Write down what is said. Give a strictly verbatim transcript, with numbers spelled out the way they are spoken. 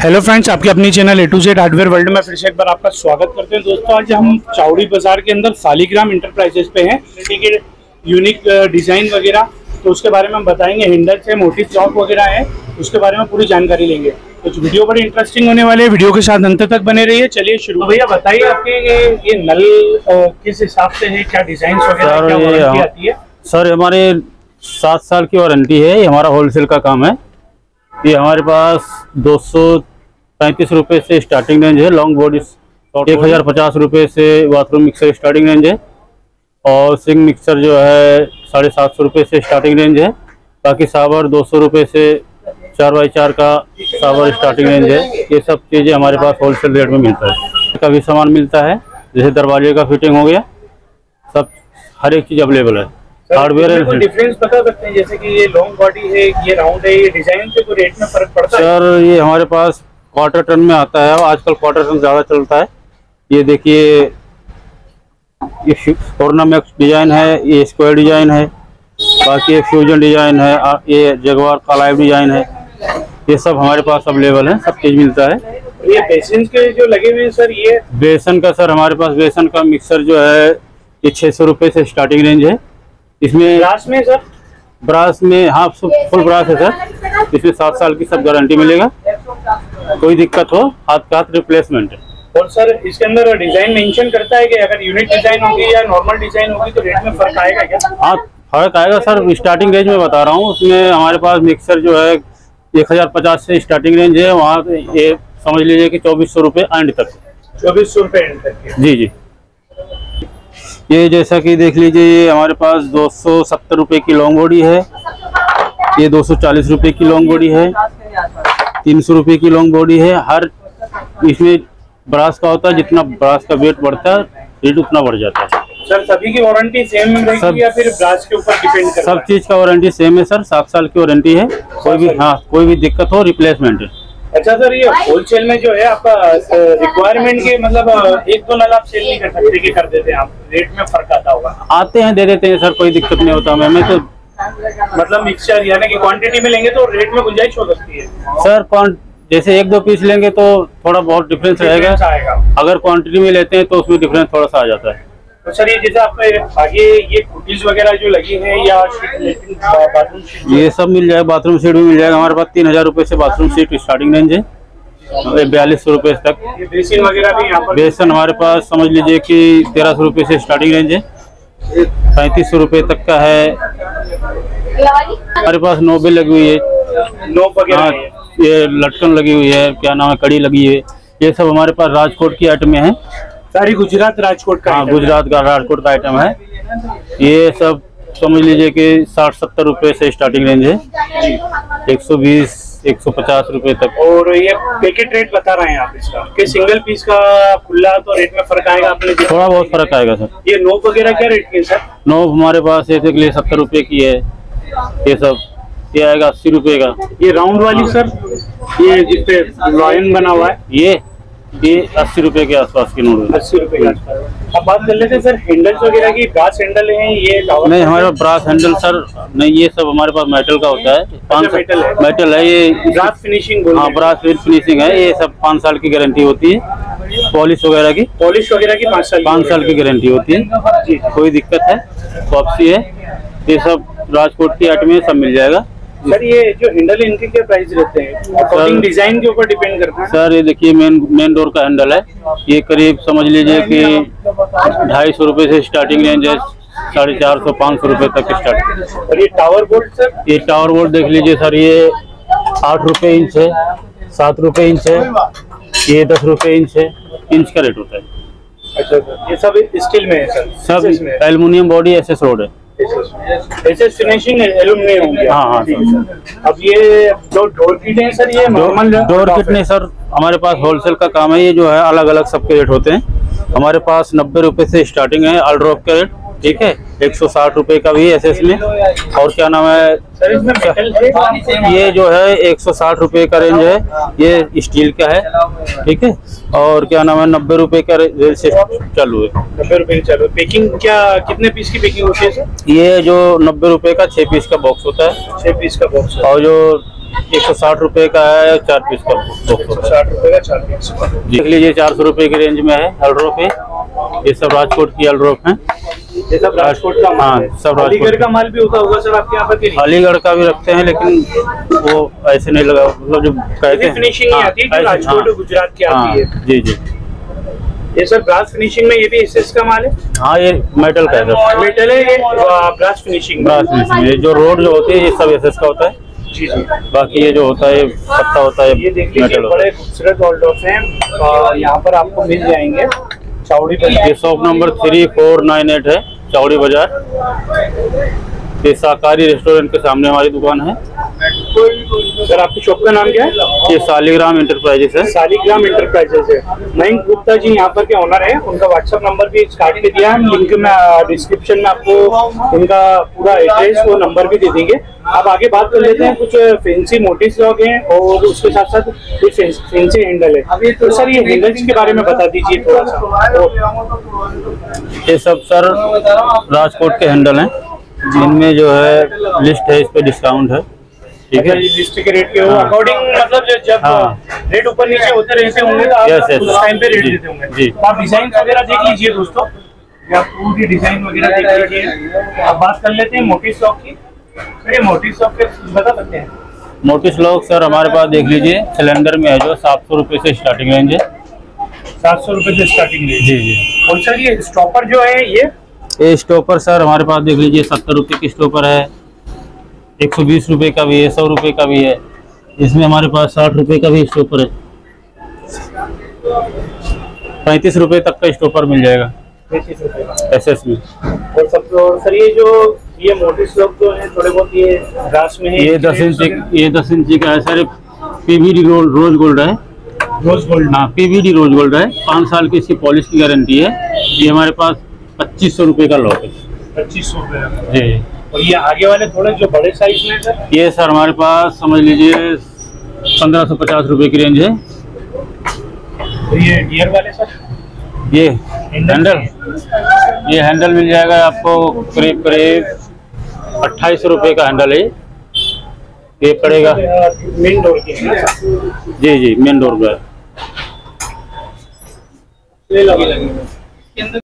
Hello friends, आपके अपनी channel A to Z hardware world में फिर से एक बार आपका स्वागत करते हैं। दोस्तों, आज हम चावड़ी बाजार के अंदर सालिग्राम इंटरप्राइजेस पे हैं। ठीक है, यूनिक डिज़ाइन वगैरह तो उसके बारे में हम बताएंगे। हैंडल्स है, मोटी चौक वगैरह है, उसके बारे में पूरी जानकारी लेंगे। कुछ वीडियो बड़े इंटरेस्टिंग होने वाले हैं, वीडियो के साथ अंत तक बने रहिए। चलिए शुरू। तो भैया बताइए, आपके ये ये नल आ, किस हिसाब से है, क्या डिज़ाइन वगैरह, क्या वारंटी आती है? सर, हमारे सात साल की वारंटी है। ये हमारा होलसेल का काम है। ये हमारे पास दो सौ पैंतीस रुपये से स्टार्टिंग रेंज है। लॉन्ग बॉडी एक हज़ार पचास रुपये से बाथरूम मिक्सर स्टार्टिंग रेंज है। और सिंक मिक्सर जो है साढ़े सात सौ रुपये से स्टार्टिंग रेंज है। बाकी सावर दो सौ रुपये से चार बाई चार का सावर स्टार्टिंग रेंज है। ये सब चीज़ें हमारे पास होलसेल रेट में मिलता है। का भी सामान मिलता है, जैसे दरवाजे का फिटिंग हो गया, सब हर एक चीज़ अवेलेबल है। हार्डवेयर है। डिफरेंस बता सकते हैं, जैसे कि ये लॉन्ग बॉडी है, ये राउंड है, ये डिजाइन से कोई रेट में फर्क पड़ता है? सर, ये हमारे पास क्वार्टर टन में आता है। आजकल क्वार्टर टन ज़्यादा चलता है। ये देखिए, ये ऑर्नामेक्स डिजाइन है, ये स्क्वायर डिजाइन है, बाकी ये फ्यूजन डिजाइन है, ये जगवार का लाइव डिजाइन है। ये सब हमारे पास अवेलेबल है, सब चीज़ मिलता है। ये बेसन के जो लगे हुए हैं सर, ये बेसन का सर हमारे पास बेसन का मिक्सर जो है ये छः सौ रुपये से स्टार्टिंग रेंज है। इसमें ब्रास में सर, ब्रास में हाँ फुल ब्रास है सर। इसमें सात साल की सब गारंटी मिलेगा। कोई दिक्कत हो हाथ का हाथ रिप्लेसमेंट है। और सर, इसके अंदर डिजाइन मेंशन करता है कि अगर यूनिक डिजाइन होगी या नॉर्मल डिजाइन होगी तो रेट में फर्क आएगा क्या? हाँ, फर्क आएगा सर। स्टार्टिंग रेंज में बता रहा हूँ। उसमें हमारे पास मिक्सर जो है एक हज़ार पचास से स्टार्टिंग रेंज है। वहाँ ये समझ लीजिए कि चौबीस सौ रुपये एंड तक। चौबीस सौ रुपये एंड तक? जी जी। ये जैसा कि देख लीजिए, ये हमारे पास दो सौ सत्तर रुपये की लॉन्ग बॉडी है। ये दो सौ चालीस रुपये की लॉन्ग बॉडी है। तीन सौ रुपये की लॉन्ग बॉडी है। हर इसमें ब्रास का होता है, जितना ब्रास का वेट बढ़ता है रेट उतना बढ़ जाता है। सर, सभी की वारंटी सेम रहेगी या फिर ब्रास के ऊपर डिपेंड करता है? सब चीज़ का वारंटी सेम है सर। सात साल की वारंटी है। कोई भी हाँ कोई भी दिक्कत हो रिप्लेसमेंट है। अच्छा सर, ये होलसेल में जो है आपका रिक्वायरमेंट के मतलब एक दो नल आप सेल नहीं कर सकते कि कर देते हैं आप? रेट में फर्क आता होगा? आते हैं, दे देते हैं सर, कोई दिक्कत नहीं होता हमें। मैं तो मतलब मिक्सचर यानी कि क्वांटिटी में लेंगे तो रेट में गुंजाइश हो सकती है सर। कौन जैसे एक दो पीस लेंगे तो थोड़ा बहुत डिफरेंस रहेगा। अगर क्वांटिटी में लेते हैं तो उसमें डिफरेंस थोड़ा सा आ जाता है। तो सर, ये जैसे आपके आगे ये कुकीज वगैरह जो लगी है या बाथरूम शीट, ये सब मिल जाएगा। बाथरूम सीट भी मिल जाएगा हमारे पास। तीन हजार रुपये से बाथरूम सीट स्टार्टिंग रेंज है, बयालीस सौ रुपये तक। ये बेसिन वगैरह भी यहाँ पर? बेसन हमारे पास समझ लीजिए कि तेरह सौ रुपये से स्टार्टिंग रेंज है। पैंतीस सौ रुपये तक का है। हमारे पास नोबेल लगी हुई है, नोब वगैरह, ये लटकन लगी हुई है, क्या नाम है, कड़ी लगी है। ये सब हमारे पास राजकोट की आइटम है। सारी गुजरात राजकोट का? हाँ, गुजरात का राजकोट का आइटम है। ये सब समझ लीजिए कि साठ सत्तर रुपये से स्टार्टिंग रेंज है। एक सौ बीस एक सौ पचास रुपये तक। और ये पैकेट रेट बता रहे हैं आप इसका कि सिंगल पीस का खुला तो रेट में फर्क आएगा? आपने थोड़ा बहुत फर्क आएगा सर। ये नोब वगैरह क्या रेट की है सर? नोब हमारे पास ऐसे के लिए सत्तर रुपये की है। ये सब ये आएगा अस्सी रुपये का। ये राउंड वाली सर, ये जिसपे लॉयन बना हुआ है, ये ये अस्सी रुपए के आसपास की नोट है। अस्सी रुपए के आसपास। अब बात कर लेते हैं सर हैंडल्स वगैरह की। ब्रास हैंडल है ये? नहीं, हमारे पास ब्रास हैंडल सर नहीं, ये सब हमारे पास मेटल का होता है। पाँच मेटल है? मेटल है ये। Brass finishing? हाँ, ब्रास फिनिशिंग है। ये सब पाँच साल की गारंटी होती है। पॉलिश वगैरह की पॉलिश वगैरह की पाँच साल पाँच साल की गारंटी होती है। कोई दिक्कत है वापसी है। ये सब राजकोट की आइटम सब मिल जाएगा सर। ये जो हैंडल है इनके क्या प्राइस रहते हैं? अकॉर्डिंग डिजाइन के ऊपर डिपेंड करता है सर। ये देखिए, मेन मेन डोर का हैंडल है। ये करीब समझ लीजिए कि ढाई सौ रुपये से स्टार्टिंग रेंज है। साढ़े चार सौ पाँच सौ रुपये तक स्टार्ट। और ये टावर बोल्ट सर? ये टावर बोल्ट देख लीजिए सर। ये आठ रुपये इंच है, सात रुपये इंच है, ये दस रुपये इंच है। इंच का रेट होता है। अच्छा सर, ये सब स्टील में है सर? सब aluminium body S S rod है। ऐसे फिनिशिंग एल्युमिनियम होंगे? हाँ हाँ सर। अब ये जो डोर किट है सर, ये नॉर्मल डोर किट नहीं सर, हमारे पास होलसेल का काम है। ये जो है अलग अलग सबके रेट होते हैं। हमारे पास नब्बे रुपये से स्टार्टिंग है अल्ड्रॉप का रेट। ठीक है, एक सौ साठ रुपये का भी एस एस में। और क्या नाम है सर इसमें मेटल है? ये जो है एक सौ साठ रुपये का रेंज है। ये स्टील का है। ठीक है, और क्या नाम है नब्बे रुपये का रेंज से चालू है। नब्बे रुपये चालू। पैकिंग क्या कितने पीस की पैकिंग होती है सर? ये जो नब्बे रुपये का छः पीस का बॉक्स होता है। छः पीस का बॉक्स। और जो एक सौ साठ रुपये का है, चार पीस का दो एक सौ सौ। साठ रुपये का चार पीस। देख लीजिए चार सौ रुपये की रेंज में है एल्ड्रॉप है। ये सब राजकोट की एल्ड्रॉप है। ये सब राजकोट का माल हाँ, है। सब अलीगढ़ राजकोट का माल भी होता होगा सर आपके यहाँ पर कि नहीं? अलीगढ़ का भी रखते हैं, लेकिन वो ऐसे नहीं लगा, मतलब जो कहते हैं फिनिशिंग नहीं हाँ, आती है जो ऐसे- राजकोट हाँ, गुजरात की हाँ, आती है। जी जी। ये सर ब्रास फिनिशिंग में ये भी एसएस का माल है? हाँ, ये मेटल का है सर। मेटल है ये ब्रास फिनिशिंग में। ब्रास फिनिशिंग, ये जो रोड जो होती है ये सब एसएस का होता है। जी जी। बाकी ये जो होता है पत्ता होता है ये देख लीजिए मेटल होता बड़े खूबसूरत ऑल्डोफ हैं, और यहाँ पर आपको मिल जाएंगे चावड़ी है। बाजार। ये shop number three four nine eight है, चावड़ी बाजार। ये शाकाहारी रेस्टोरेंट के सामने हमारी दुकान है। सर आपकी शॉप का नाम क्या है? ये सालिग्राम इंटरप्राइजेस है। सालिग्राम इंटरप्राइजेस है। मयंक गुप्ता जी यहाँ पर के ओनर है। उनका व्हाट्सएप नंबर भी कार्ड पे दिया है, हम लिंक में डिस्क्रिप्शन में आपको इनका पूरा एड्रेस वो नंबर भी दे देंगे। आप आगे बात कर लेते हैं। कुछ फैंसी मोटिव्स लॉक हैं और उसके साथ साथ कुछ फैंसी हैंडल है। तो सर ये हैंडल्स के बारे में बता दीजिए थोड़ा सा। ये सब सर राजकोट के हैंडल हैं, जिनमें जो है लिस्ट है, इस पे डिस्काउंट है। ठीक है, लिस्ट के रेट के हाँ। अकॉर्डिंग, मतलब जो- जब हाँ। रेट ऊपर नीचे होते रहते होंगे तो आप Yes, yes. उस टाइम पे रेट जी, देते होंगे। जी। तो आप डिजाइन वगैरह देख लीजिए दोस्तों, या पूरी डिजाइन वगैरह देख लीजिए। अब बात कर लेते हैं मोटी स्टॉक की। तो ये मोटी स्टॉक के बता सकते हैं? मोटिस लॉक सर हमारे पास देख लीजिए सिलेंडर में है, जो सात सौ रुपये से स्टार्टिंग रेंज है। सात सौ रुपए से स्टार्टिंग रेट। जी जी। और सर ये स्टॉपर जो है ये ये स्टॉपर सर हमारे पास देख लीजिए सत्तर रुपये की स्टॉपर है, एक सौ बीस रुपये का भी है, सौ रुपये का भी है। इसमें हमारे पास साठ रुपये का भी स्टॉपर है, पैंतीस रुपये तक का स्टॉपर मिल जाएगा पैंतीस रुपए का। एस एस में। और सब और सर ये जो ये मोटी स्टॉक जो है थोड़े बहुत ये ग्रास में है, ये दस इंची ये दस इंची का है सर, पीवीडी रोज गोल्ड है। Rose gold. हाँ, पीवीडी रोज गोल्ड है, पाँच साल की इसकी पॉलिश की गारंटी है। ये हमारे पास पच्चीस सौ रुपये का लॉक है। पच्चीस सौ रुपए का। जी। और ये आगे वाले थोड़े जो बड़े साइज में है सर, ये सर हमारे पास समझ लीजिए पंद्रह सौ पचास रुपये की रेंज है। तो ये गियर वाले सर ये हैंडल ये हैंडल मिल जाएगा आपको करीब करीब अट्ठाईस सौ रुपये का हैंडल है। ये पड़ेगा, मेन डोर के है ना सर? जी जी, मेन डोर पर। ले लगे लगे